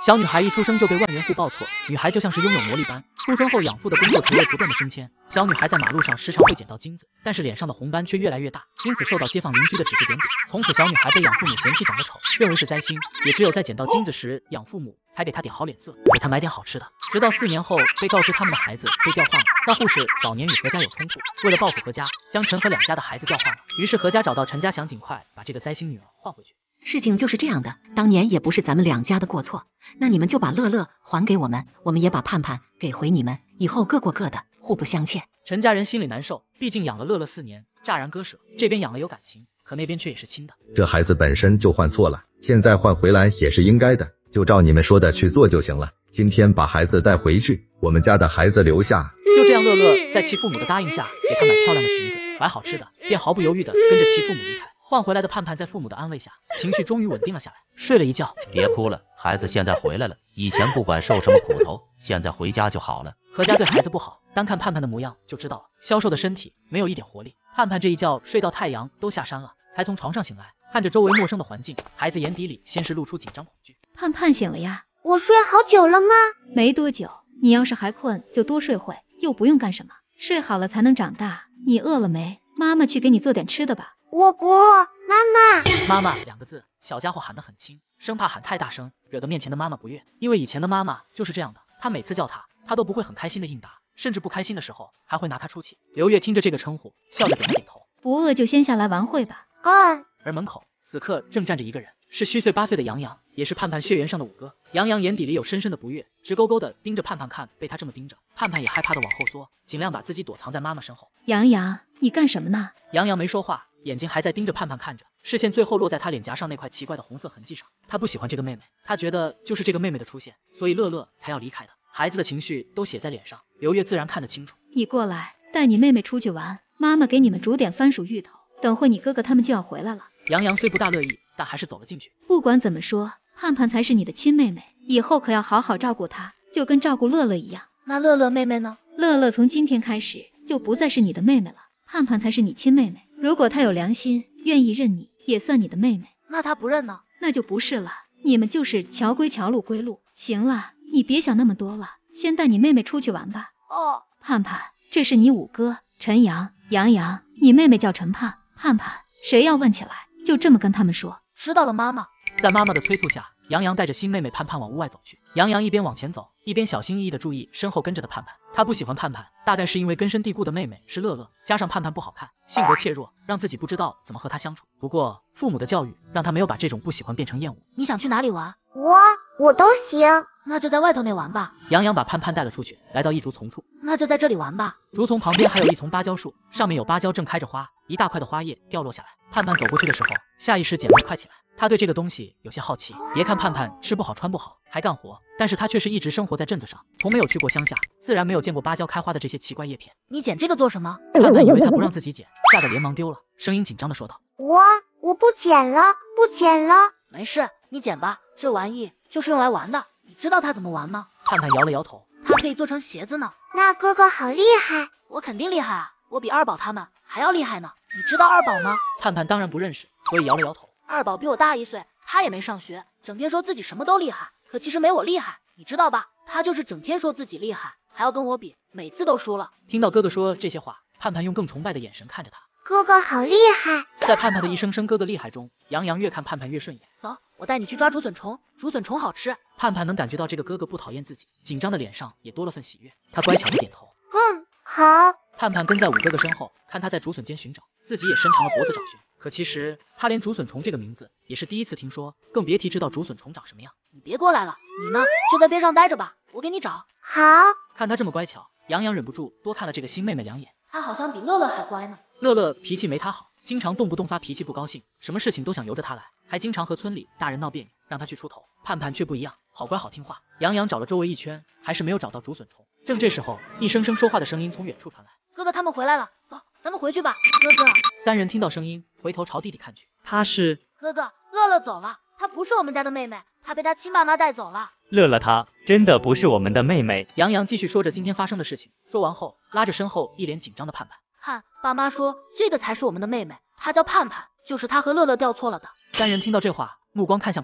小女孩一出生就被万元户抱错，女孩就像是拥有魔力般，出生后养父的工作职位不断的升迁。小女孩在马路上时常会捡到金子，但是脸上的红斑却越来越大，因此受到街坊邻居的指指点点。从此小女孩被养父母嫌弃长得丑，认为是灾星，也只有在捡到金子时，养父母才给她点好脸色，给她买点好吃的。直到4年后被告知他们的孩子被调换了，让护士早年与何家有冲突，为了报复何家，将陈和2家的孩子调换了。于是何家找到陈家，想尽快把这个灾星女儿换回去。 事情就是这样的，当年也不是咱们2家的过错，那你们就把乐乐还给我们，我们也把盼盼给回你们，以后各过各的，互不相欠。 陈家人心里难受，毕竟养了乐乐4年，乍然割舍，这边养了有感情，可那边却也是亲的。 这孩子本身就换错了，现在换回来也是应该的，就照你们说的去做就行了。今天把孩子带回去，我们家的孩子留下。 就这样，乐乐在其父母的答应下，给他买漂亮的裙子，买好吃的，便毫不犹豫地跟着其父母离开。换回来的盼盼在父母的安慰下，情绪终于稳定了下来，睡了一觉。 别哭了，孩子现在回来了，以前不管受什么苦头，现在回家就好了。 何家对孩子不好，单看盼盼的模样就知道了，消瘦的身体没有一点活力。盼盼这一觉睡到太阳都下山了，才从床上醒来，看着周围陌生的环境，孩子眼底里先是露出紧张恐惧。 盼盼醒了呀？ 我睡好久了吗？ 没多久，你要是还困就多睡会，又不用干什么，睡好了才能长大。你饿了没？妈妈去给你做点吃的吧。 我不饿，妈妈。 妈妈2个字，小家伙喊得很轻，生怕喊太大声，惹得面前的妈妈不悦。因为以前的妈妈就是这样的，她每次叫她都不会很开心的应答，甚至不开心的时候还会拿她出气。刘月听着这个称呼，笑着点了点头。 不饿就先下来玩会吧。 而门口此刻正站着一个人，是虚岁8岁的杨洋，也是盼盼血缘上的5哥。杨洋眼底里有深深的不悦，直勾勾的盯着盼盼看，被他这么盯着，盼盼也害怕的往后缩，尽量把自己躲藏在妈妈身后。 杨洋，你干什么呢？ 杨洋没说话，眼睛还在盯着盼盼看着，视线最后落在他脸颊上那块奇怪的红色痕迹上。他不喜欢这个妹妹，他觉得就是这个妹妹的出现，所以乐乐才要离开的。孩子的情绪都写在脸上，刘月自然看得清楚。 你过来，带你妹妹出去玩，妈妈给你们煮点番薯芋头，等会你哥哥他们就要回来了。 杨洋虽不大乐意，但还是走了进去。 不管怎么说，盼盼才是你的亲妹妹，以后可要好好照顾她，就跟照顾乐乐一样。 那乐乐妹妹呢？ 乐乐从今天开始就不再是你的妹妹了，盼盼才是你亲妹妹。如果她有良心，愿意认你，也算你的妹妹。 那她不认呢？ 那就不是了。你们就是桥归桥，路归路。行了，你别想那么多了，先带你妹妹出去玩吧。 哦。 盼盼，这是你5哥，陈阳、杨洋，你妹妹叫陈盼。盼盼，谁要问起来，就这么跟他们说。 知道了，妈妈。 在妈妈的催促下，杨洋带着新妹妹盼盼往屋外走去。杨洋一边往前走，一边小心翼翼地注意身后跟着的盼盼。他不喜欢盼盼，大概是因为根深蒂固的妹妹是乐乐，加上盼盼不好看，性格怯弱，让自己不知道怎么和她相处。不过父母的教育让他没有把这种不喜欢变成厌恶。 你想去哪里玩？ 我都行。 那就在外头那玩吧。 杨洋把盼盼带了出去，来到一竹丛处。 那就在这里玩吧。 竹丛旁边还有一丛芭蕉树，上面有芭蕉正开着花，一大块的花叶掉落下来。盼盼走过去的时候，下意识捡了一块起来。他对这个东西有些好奇。别看盼盼吃不好穿不好还干活，但是他却是一直生活在镇子上，从没有去过乡下，自然没有见过芭蕉开花的这些奇怪叶片。 你捡这个做什么？ 盼盼以为他不让自己捡，吓得连忙丢了，声音紧张地说道。 我不捡了，不捡了。 没事，你捡吧，这玩意就是用来玩的。你知道它怎么玩吗？ 盼盼摇了摇头。 它可以做成鞋子呢。 那哥哥好厉害。 我肯定厉害啊，我比二宝他们还要厉害呢。你知道二宝吗？ 盼盼当然不认识，所以摇了摇头。 二宝比我大1岁，他也没上学，整天说自己什么都厉害，可其实没我厉害，你知道吧？他就是整天说自己厉害，还要跟我比，每次都输了。 听到哥哥说这些话，盼盼用更崇拜的眼神看着他。 哥哥好厉害。 在盼盼的一声声哥哥厉害中，杨洋越看盼盼越顺眼。 走，我带你去抓竹笋虫，竹笋虫好吃。 盼盼能感觉到这个哥哥不讨厌自己，紧张的脸上也多了份喜悦。他乖巧的点头。 好。 盼盼跟在5哥哥身后，看他在竹笋间寻找，自己也伸长了脖子找寻。可其实他连竹笋虫这个名字也是第一次听说，更别提知道竹笋虫长什么样。 你别过来了，你呢就在边上待着吧，我给你找。 好。 看他这么乖巧，杨洋忍不住多看了这个新妹妹2眼。 他好像比乐乐还乖呢。 乐乐脾气没他好，经常动不动发脾气不高兴，什么事情都想由着他来，还经常和村里大人闹别扭，让他去出头。盼盼却不一样，好乖好听话。杨洋找了周围一圈，还是没有找到竹笋虫。正这时候，一声声说话的声音从远处传来。 哥哥他们回来了，走，咱们回去吧。哥哥。 3人听到声音，回头朝弟弟看去。他是哥哥，乐乐走了，她不是我们家的妹妹，她被她亲爸妈带走了。 乐乐她真的不是我们的妹妹。 杨洋继续说着今天发生的事情，说完后拉着身后一脸紧张的盼盼。 看，爸妈说这个才是我们的妹妹，她叫盼盼，就是她和乐乐调错了的。 3人听到这话，目光看向盼盼，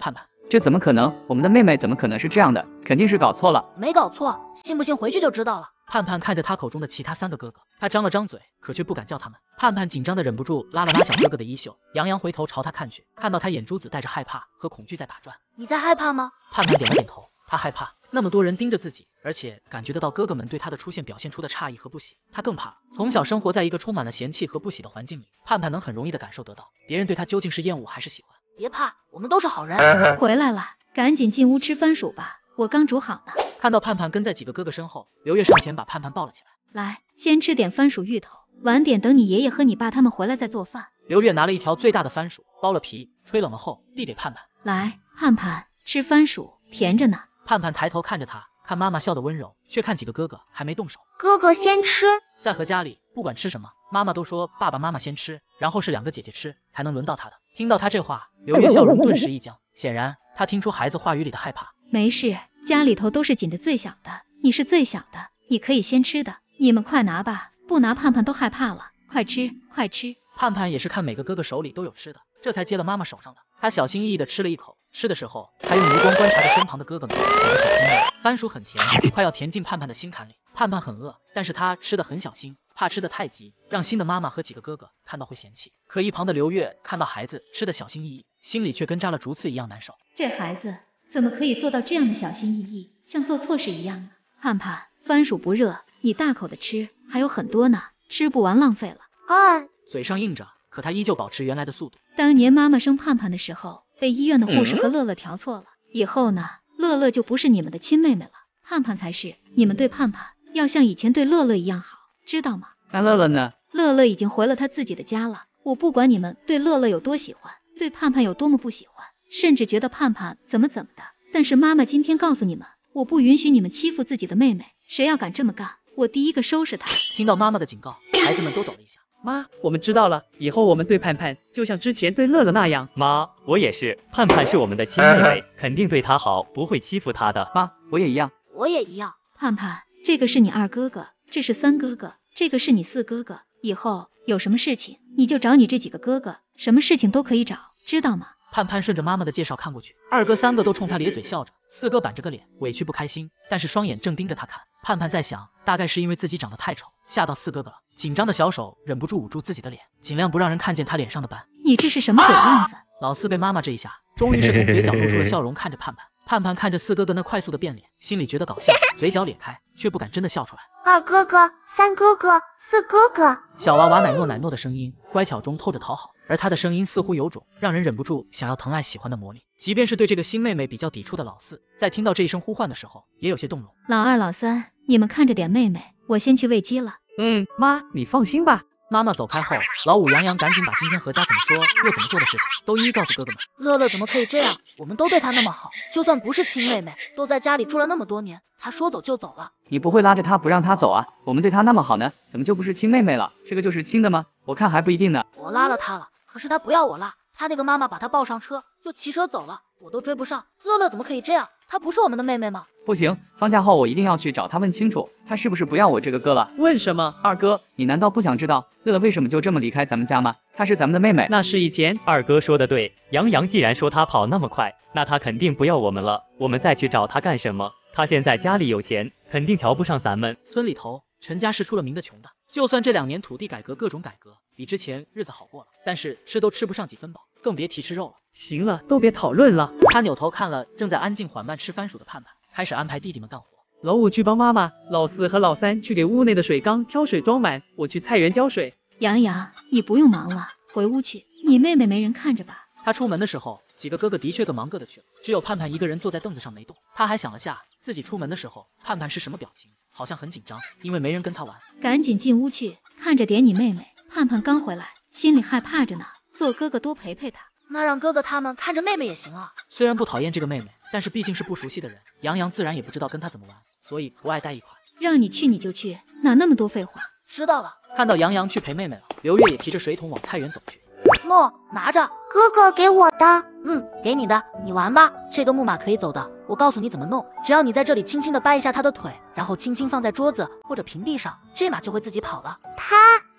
这怎么可能？我们的妹妹怎么可能是这样的？肯定是搞错了。 没搞错，信不信回去就知道了。 盼盼看着他口中的其他3个哥哥，他张了张嘴，可却不敢叫他们。盼盼紧张的忍不住拉了拉小哥哥的衣袖，杨洋回头朝他看去，看到他眼珠子带着害怕和恐惧在打转。 你在害怕吗？ 盼盼点了点头，他害怕，那么多人盯着自己，而且感觉得到哥哥们对他的出现表现出的诧异和不喜，他更怕了。从小生活在一个充满了嫌弃和不喜的环境里，盼盼能很容易的感受得到别人对他究竟是厌恶还是喜欢。 别怕，我们都是好人。 回来了，赶紧进屋吃番薯吧，我刚煮好呢。 看到盼盼跟在几个哥哥身后，刘月上前把盼盼抱了起来。 来，先吃点番薯芋头，晚点等你爷爷和你爸他们回来再做饭。 刘月拿了一条最大的番薯，剥了皮，吹冷了后递给盼盼。 来，盼盼吃番薯，甜着呢。 盼盼抬头看着他，看妈妈笑得温柔，却看几个哥哥还没动手。 哥哥先吃。 在和家里，不管吃什么，妈妈都说爸爸妈妈先吃，然后是2个姐姐吃，才能轮到他的。听到他这话，刘月笑容顿时一僵，显然他听出孩子话语里的害怕。 没事，家里头都是紧着最小的，你是最小的，你可以先吃的。你们快拿吧，不拿盼盼都害怕了。快吃，快吃。 盼盼也是看每个哥哥手里都有吃的，这才接了妈妈手上的。他小心翼翼地吃了一口，吃的时候还用余光观察着身旁的哥哥们，显得小心翼翼。番薯很甜，快要填进盼盼的心坎里。盼盼很饿，但是他吃得很小心，怕吃得太急，让新的妈妈和几个哥哥看到会嫌弃。可一旁的刘月看到孩子吃得小心翼翼，心里却跟扎了竹刺一样难受。 这孩子怎么可以做到这样的小心翼翼，像做错事一样呢？盼盼，番薯不热，你大口的吃，还有很多呢，吃不完浪费了。 嘴上应着，可他依旧保持原来的速度。 当年妈妈生盼盼的时候，被医院的护士和乐乐调错了，以后呢，乐乐就不是你们的亲妹妹了，盼盼才是。你们对盼盼要像以前对乐乐一样好，知道吗？ 那乐乐呢？ 乐乐已经回了他自己的家了。我不管你们对乐乐有多喜欢，对盼盼有多么不喜欢，甚至觉得盼盼怎么的，但是妈妈今天告诉你们，我不允许你们欺负自己的妹妹，谁要敢这么干，我第一个收拾他。 听到妈妈的警告，孩子们都抖了一下。 妈，我们知道了，以后我们对盼盼就像之前对乐乐那样。 妈，我也是，盼盼是我们的亲妹妹，肯定对她好，不会欺负她的。 妈，我也一样。 我也一样。 盼盼，这个是你2哥哥，这是3哥哥，这个是你4哥哥，以后有什么事情你就找你这几个哥哥，什么事情都可以找，知道吗？ 盼盼顺着妈妈的介绍看过去，2哥3个都冲他咧嘴笑着，4哥板着个脸，委屈不开心，但是双眼正盯着他看。盼盼在想，大概是因为自己长得太丑，吓到4哥哥了，紧张的小手忍不住捂住自己的脸，尽量不让人看见他脸上的斑。 你这是什么鬼样子？ 老4被妈妈这一下，终于是从嘴角露出了笑容，看着盼盼。盼盼看着4哥哥那快速的变脸，心里觉得搞笑，嘴角咧开，却不敢真的笑出来。 2哥哥、3哥哥、4哥哥。 小娃娃奶糯奶糯的声音，乖巧中透着讨好，而他的声音似乎有种让人忍不住想要疼爱喜欢的魔力。即便是对这个新妹妹比较抵触的老4，在听到这一声呼唤的时候，也有些动容。 老2、老3，你们看着点妹妹，我先去喂鸡了。 妈，你放心吧。 妈妈走开后，老5杨洋赶紧把今天何家怎么说又怎么做的事情都一一告诉哥哥们。 乐乐怎么可以这样？我们都对她那么好，就算不是亲妹妹，都在家里住了那么多年，她说走就走了。 你不会拉着她不让她走啊？我们对她那么好呢，怎么就不是亲妹妹了？这个就是亲的吗？我看还不一定呢。 我拉了她了，可是她不要我拉，她那个妈妈把她抱上车就骑车走了，我都追不上。乐乐怎么可以这样？她不是我们的妹妹吗？ 不行，放假后我一定要去找她问清楚，她是不是不要我这个哥了？问什么？2哥，你难道不想知道乐乐为什么就这么离开咱们家吗？她是咱们的妹妹。 那是以前，2哥说的对，杨洋既然说他跑那么快，那他肯定不要我们了，我们再去找他干什么？他现在家里有钱，肯定瞧不上咱们。 村里头，陈家是出了名的穷的，就算这2年土地改革各种改革，比之前日子好过了，但是吃都吃不上几分饱，更别提吃肉了。 行了，都别讨论了。 他扭头看了正在安静缓慢吃番薯的盼盼，开始安排弟弟们干活。 老5去帮妈妈，老4和老3去给屋内的水缸挑水装满，我去菜园浇水。 洋洋，你不用忙了，回屋去，你妹妹没人看着吧？ 他出门的时候，几个哥哥的确各忙各的去了，只有盼盼一个人坐在凳子上没动。他还想了下自己出门的时候，盼盼是什么表情，好像很紧张，因为没人跟他玩。 赶紧进屋去，看着点你妹妹。盼盼刚回来，心里害怕着呢，做哥哥多陪陪她。 那让哥哥他们看着妹妹也行啊。 虽然不讨厌这个妹妹，但是毕竟是不熟悉的人，杨洋自然也不知道跟她怎么玩，所以不爱带一块。 让你去你就去，哪那么多废话？ 知道了。 看到杨洋去陪妹妹了，刘月也提着水桶往菜园走去。 诺，拿着。 哥哥给我的。 给你的，你玩吧。这个木马可以走的，我告诉你怎么弄，只要你在这里轻轻的掰一下它的腿，然后轻轻放在桌子或者平地上，这马就会自己跑了。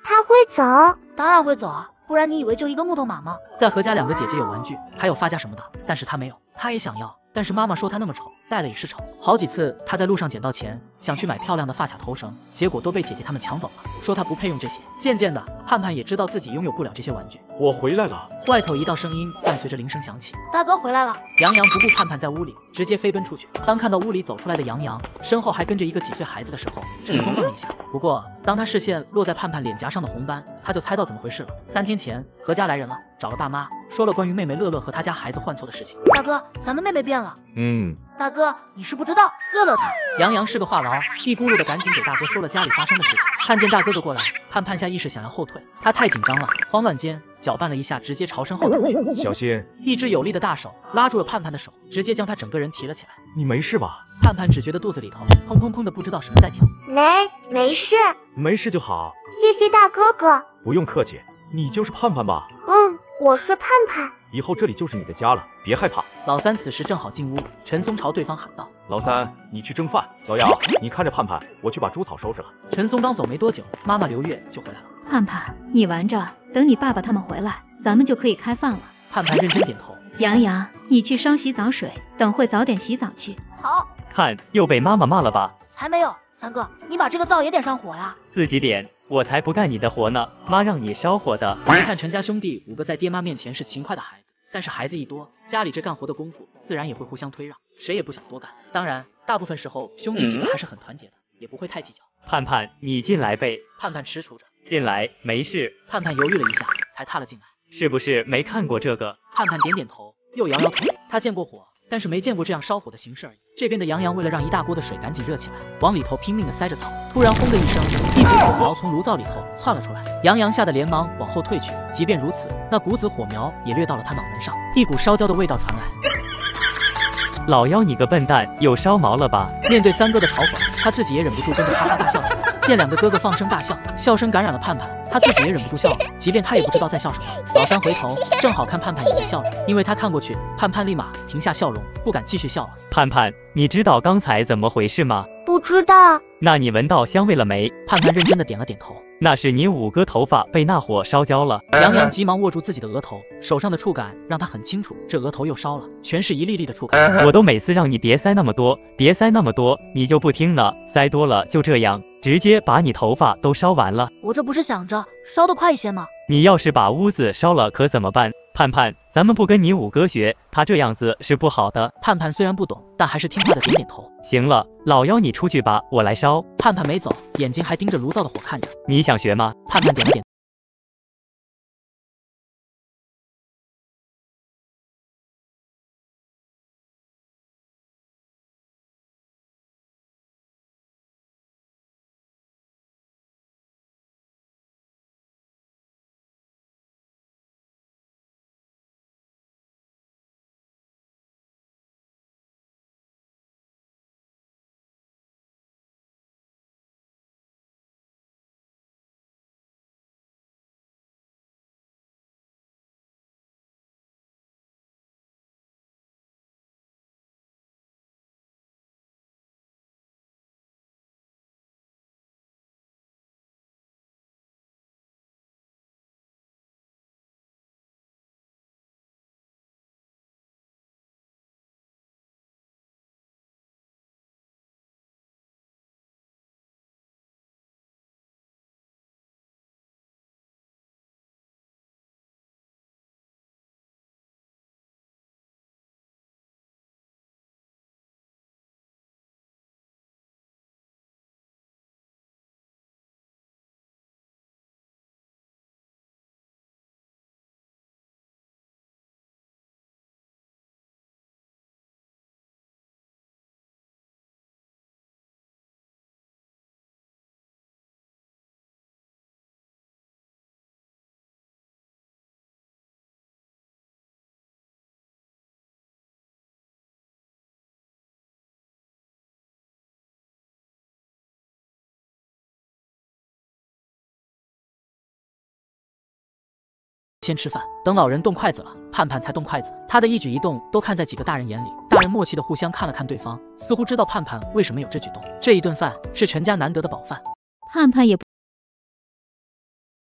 他会走？ 当然会走啊，不然你以为就一个木头马吗？ 在何家2个姐姐有玩具，还有发家什么的，但是她没有，她也想要，但是妈妈说她那么丑，戴了也是丑。好几次她在路上捡到钱，想去买漂亮的发卡头绳，结果都被姐姐她们抢走了，说她不配用这些。渐渐的，盼盼也知道自己拥有不了这些玩具。 我回来了。 外头一道声音伴随着铃声响起， 大哥回来了。 杨洋不顾盼盼在屋里，直接飞奔出去。当看到屋里走出来的杨洋，身后还跟着一个几岁孩子的时候，正松动了一下。不过当他视线落在盼盼脸颊上的红斑，他就猜到怎么回事了。3天前何家来人了，找了爸妈，说了关于妹妹乐乐和他家孩子换错的事情。 大哥，咱们妹妹变了。大哥，你是不知道，乐乐她。 杨洋是个话痨，一咕噜的赶紧给大哥说了家里发生的事情。看见大哥哥过来，盼盼下意识想要后退，他太紧张了，慌乱间搅拌了一下，直接朝身后走去。 小心！ 一只有力的大手拉住了盼盼的手，直接将他整个人提了起来。 你没事吧？ 盼盼只觉得肚子里头砰砰砰的，不知道什么在跳。 没事。 没事就好。 谢谢大哥哥。 不用客气，你就是盼盼吧？ 我是盼盼。 以后这里就是你的家了，别害怕。 老三此时正好进屋，陈松朝对方喊道： 老三，你去蒸饭。老姚，你看着盼盼，我去把猪草收拾了。 陈松刚走没多久，妈妈刘月就回来了。 盼盼，你玩着，等你爸爸他们回来，咱们就可以开饭了。 盼盼认真点头。 洋洋，你去烧洗澡水，等会早点洗澡去。 好。 看，又被妈妈骂了吧？ 才没有，三哥，你把这个灶也点上火呀。 自己点，我才不干你的活呢，妈让你烧火的。 别看陈家兄弟5个在爹妈面前是勤快的孩子，但是孩子一多，家里这干活的功夫自然也会互相推让，谁也不想多干。当然，大部分时候兄弟几个还是很团结的，也不会太计较。 盼盼，你进来呗。 盼盼踟蹰着进来，没事。 盼盼犹豫了一下，才踏了进来。 是不是没看过这个？ 盼盼点点头，又摇摇头。他见过火，但是没见过这样烧火的形式而已。这边的杨洋为了让一大锅的水赶紧热起来，往里头拼命的塞着草。突然轰的一声，一股火苗从炉灶里头窜了出来。杨洋吓得连忙往后退去。即便如此，那股子火苗也掠到了他脑门上，一股烧焦的味道传来。 老妖你个笨蛋，又烧毛了吧？ 面对三哥的嘲讽，他自己也忍不住跟着哈哈大笑起来。见2个哥哥放声大笑，笑声感染了盼盼，他自己也忍不住笑了，即便他也不知道在笑什么。老三回头正好看盼盼也在笑着，因为他看过去，盼盼立马停下笑容，不敢继续笑了。 盼盼，你知道刚才怎么回事吗？ 不知道。 那你闻到香味了没？ 盼盼认真的点了点头。 那是你5哥头发被那火烧焦了。 杨洋急忙握住自己的额头，手上的触感让他很清楚，这额头又烧了，全是一粒粒的触感。 我都每次让你别塞那么多，别塞那么多，你就不听了，塞多了就这样，直接把你头发都烧完了。 我这不是想着烧得快一些吗？ 你要是把屋子烧了可怎么办？盼盼，咱们不跟你5哥学，他这样子是不好的。 盼盼虽然不懂，但还是听话的点点头。 行了，老妖你出去吧，我来烧。 盼盼没走，眼睛还盯着炉灶的火看着。 你想学吗？ 盼盼点了点。先吃饭，等老人动筷子了，盼盼才动筷子。他的一举一动都看在几个大人眼里，大人默契的互相看了看对方，似乎知道盼盼为什么有这举动。这一顿饭是陈家难得的饱饭， 盼盼也不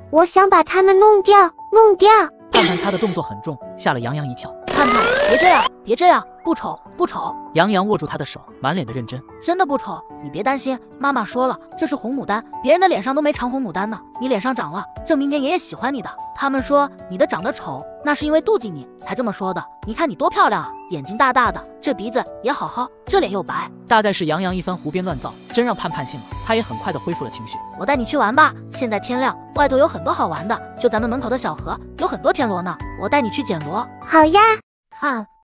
我想把它们弄掉。 盼盼擦的动作很重，吓了杨洋一跳。 盼盼，别这样，不丑。 杨洋握住她的手，满脸的认真。 真的不丑，你别担心，妈妈说了，这是红牡丹，别人的脸上都没长红牡丹呢，你脸上长了，证明年爷爷喜欢你的。他们说你的长得丑，那是因为妒忌你才这么说的。你看你多漂亮啊，眼睛大大的，这鼻子也好好，这脸又白。 大概是杨洋一番胡编乱造，真让盼盼信了。他也很快的恢复了情绪。 我带你去玩吧，现在天亮，外头有很多好玩的，就咱们门口的小河有很多田螺呢，我带你去捡螺。 好呀。 看